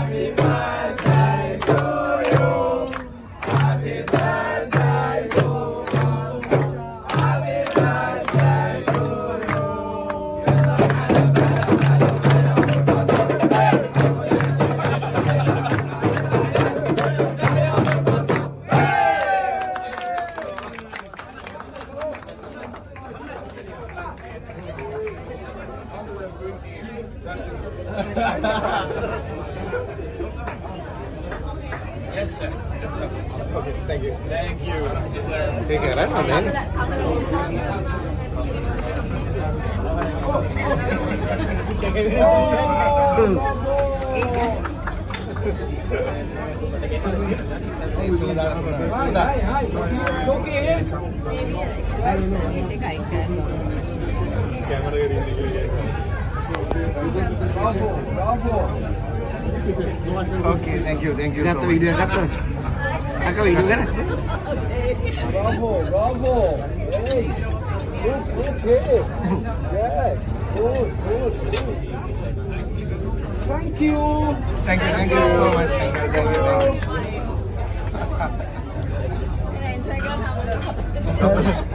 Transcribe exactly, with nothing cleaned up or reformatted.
Yes, sir. Okay, thank you. Thank you. Take care, right, man? Okay, thank you, thank you so much. Video kata. Kakak video kan? Bravo, bravo. Hey, good, okay. Yes, good, good, good. Thank you. Thank you, thank you so much. Thank you, thank you, thank you.